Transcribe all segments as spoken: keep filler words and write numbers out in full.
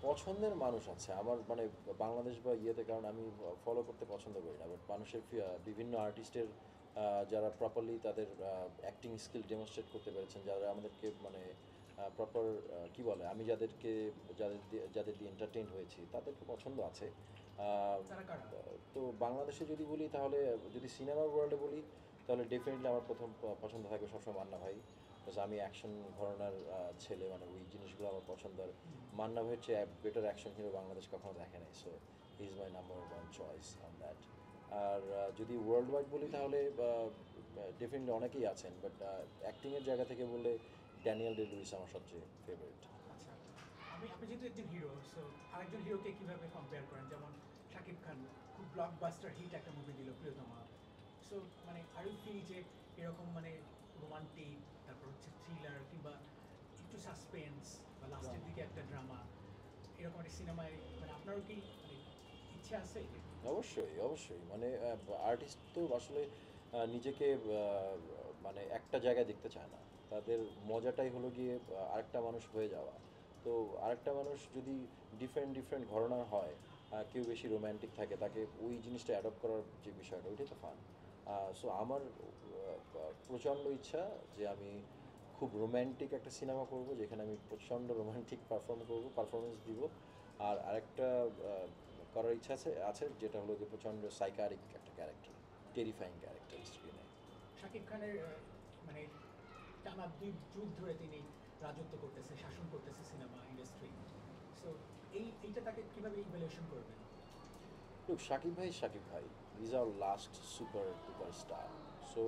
পছন্দের মানুষ আছে আমার, মানে বাংলাদেশ বা ইয়েতে, কারণ আমি ফলো করতে পছন্দ করি না, বাট মানুষের ফি- বিভিন্ন আর্টিস্টের যারা প্রপারলি তাদের অ্যাক্টিং স্কিল ডেমনস্ট্রেট করতে পেরেছেন, যারা আমাদেরকে মানে প্রপার কি বলে, আমি যাদেরকে যাদের দিয়ে যাদের দিয়ে এন্টারটেইন হয়েছি তাদেরকে পছন্দ আছে। আহ, তারা কারা? তো বাংলাদেশে যদি বলি তাহলে, যদি সিনেমা ওয়ার্ল্ডে বলি তাহলে ডেফিনেটলি আমার প্রথম প- পছন্দ থাকবে সবসময় মান্না ভাই, বিকজ আমি অ্যাকশন ঘরানার আহ, ছেলে, মানে ওই জিনিসগুলো আমার পছন্দ। আর মান্না ভাইয়ের চেয়ে বেটার অ্যাকশন হিরো বাংলাদেশ কখনো দেখে নাই, so he is my number one choice on that. আর আহ, যদি ওয়ার্ল্ড ওয়াইড বলি তাহলে ডেফিনেটলি অনেকেই আছেন, বাট অ্যাক্টিংয়ের জায়গা থেকে বললে ড্যানিয়েল ডে লুইস আমার সবচেয়ে ফেভারিট। আচ্ছা, আমি আপনি যেহেতু একজন হিরো, সো আরেকজন হিরোকে কিভাবে কম্পেয়ার করেন? যেমন শাকিব খান খুব ব্লকবাস্টার হিট একটা মুভি দিল প্রিয়তমা। সো মানে আর ইউ ফিল যে এরকম মানে রোমান্টিক, তারপর হচ্ছে থ্রিলার কিংবা একটু সাসপেন্স বা লাস্টের দিকে একটা ড্রামা, এরকম একটা সিনেমায় মানে আপনারও কি মানে ইচ্ছে আছে? অবশ্যই, অবশ্যই, মানে আর্টিস্ট তো আসলে আহ, নিজেকে আহ, মানে একটা জায়গায় দেখতে চায় না, তাদের মজাটাই হলো গিয়ে আহ, আরেকটা মানুষ হয়ে যাওয়া। তো আরেকটা মানুষ যদি ডিফারেন্ট ডিফারেন্ট ঘরানার হয়, আহ, কেউ বেশি রোম্যান্টিক থাকে, তাকে ওই জিনিসটা অ্যাডপ্ট করার যে বিষয়টা, ওইটাই তো ফান। সো আমার আহ, প্রচণ্ড ইচ্ছা যে আমি খুব রোম্যান্টিক একটা সিনেমা করব, যেখানে আমি প্রচণ্ড রোম্যান্টিক পারফর্ম করব, পারফরমেন্স দিব। আর আরেকটা আহ, করার ইচ্ছা আছে আছে যেটা হলো যে প্রচণ্ড সাইকারিক একটা ক্যারেক্টার, টেরিফাইং ক্যারেক্টার স্ক্রিনে। শাকিব খানের আহ, মানে টানা দুই যুগ ধরে তিনি রাজত্ব করতেছে, শাসন করতেছে সিনেমা ইন্ডাস্ট্রি। সো এই এইটা তাকে কিভাবে ইভ্যালুয়েশন করবেন? লুক, শাকিব ভাই শাকিব ভাই is our last super duper star. So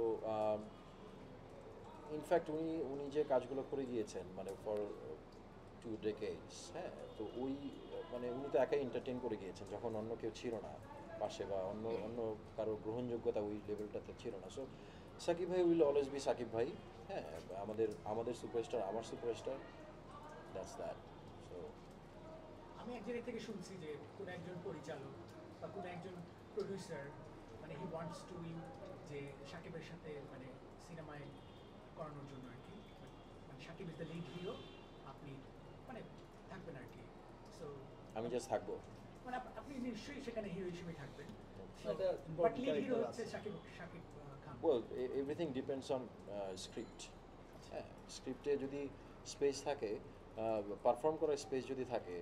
in fact উনি উনি যে কাজগুলো করে গিয়েছেন, মানে ফর টু ডেকেডস, হ্যাঁ, তো ওই আহ, মানে উনি তো একাই এন্টারটেন করে গিয়েছেন যখন অন্য কেউ ছিল না পাশে, বা অন্য অন্য কারো গ্রহণযোগ্যতা ওই লেভেলটাতে ছিল না। সো সাকিব ভাই উইল অলওয়েজ বি সাকিব ভাই। হ্যাঁ, আমাদের আমাদের সুপারস্টার, আমার সুপারস্টার, দ্যাটস দ্যাট। সো আমি এক জায়গা থেকে শুনছি যে কোনো একজন পরিচালক বা কোনো একজন প্রডিউসার মানে হি ওয়ান্টস টু ইউ যে সাকিবের সাথে মানে সিনেমায় করানোর জন্য আর কি, মানে Sakib is the lead hero, আপনি মানে থাকবেন আর কি। সো আমি জাস্ট থাকবো। মানে আপ- আপনি নিশ্চয়ই সেখানে হিরো হিসেবে থাকবেন। সো একটা but important lead hero character হচ্ছে আছে। Sakib Sakib ah, Khan. Well, everything depends on script. হ্যাঁ, স্ক্রিপ্টে যদি স্পেস থাকে, পারফর্ম করার স্পেস যদি থাকে,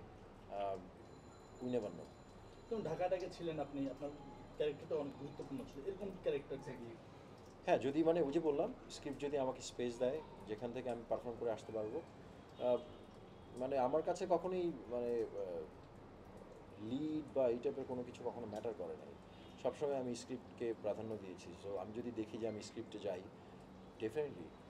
উই নেভার নো। যেমন ঢাকাটাকে ছিলেন আপনি, আপনার ক্যারেক্টারটা অনেক গুরুত্বপূর্ণ ছিল, এরকম ক্যারেক্টার যদি এক্স্যাক্টলি। হ্যাঁ, যদি মানে ওই যে বললাম, স্ক্রিপ্ট যদি আমাকে স্পেস দেয় যেখান থেকে আমি পারফর্ম করে আসতে পারবো, আহ, মানে আমার কাছে কখনোই মানে লিড বা এই টাইপের কোনো কিছু কখনো ম্যাটার করে নাই। সবসময় আমি স্ক্রিপ্টকে প্রাধান্য দিয়েছি। সো আমি যদি দেখি যে আমি স্ক্রিপ্টে যাই, ডেফিনেটলি